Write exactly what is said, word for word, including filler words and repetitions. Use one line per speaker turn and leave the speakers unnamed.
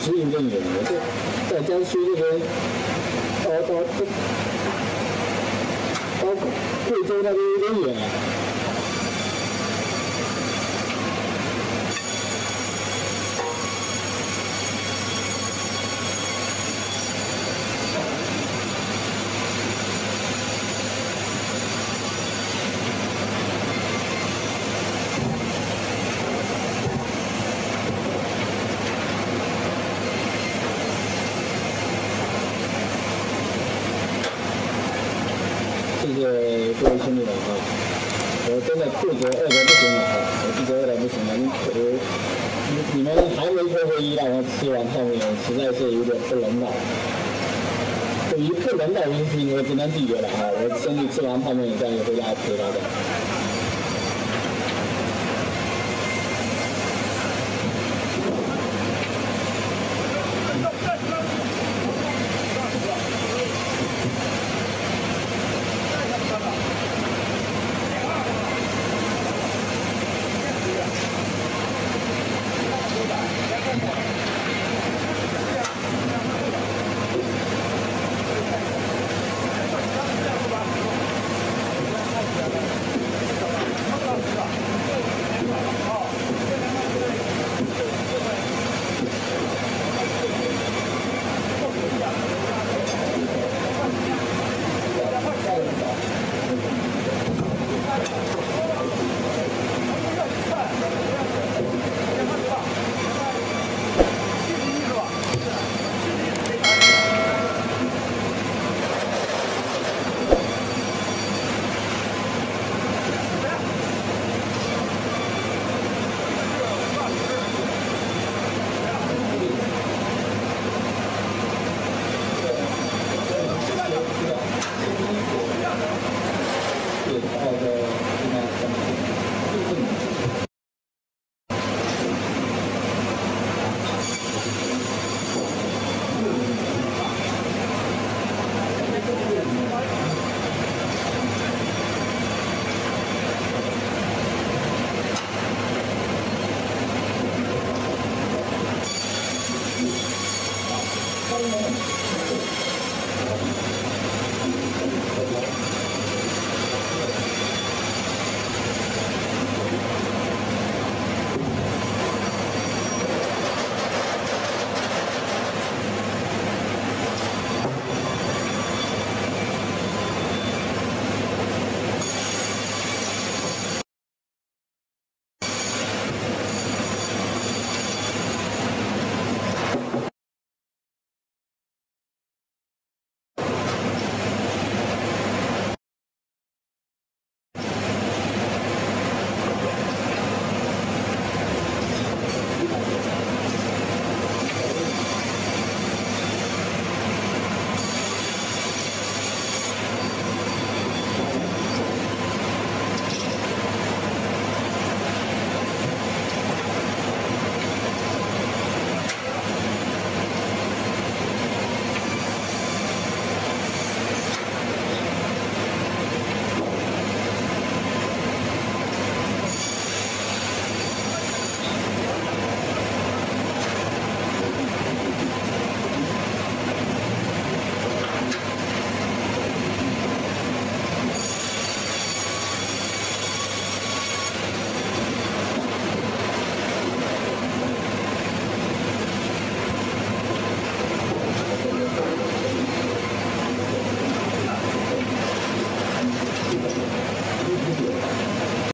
其实有点远，我是在江苏这边，到到到贵州那边有点远啊。谢谢各位兄弟们啊！我真的肚子饿得不行了啊！我肚子饿得不行了，你我你你们还没脱会衣让我吃完泡面，实在是有点不人道。对于不人道的事情，我只能拒绝了啊！我先去吃完泡面，再回家陪他的。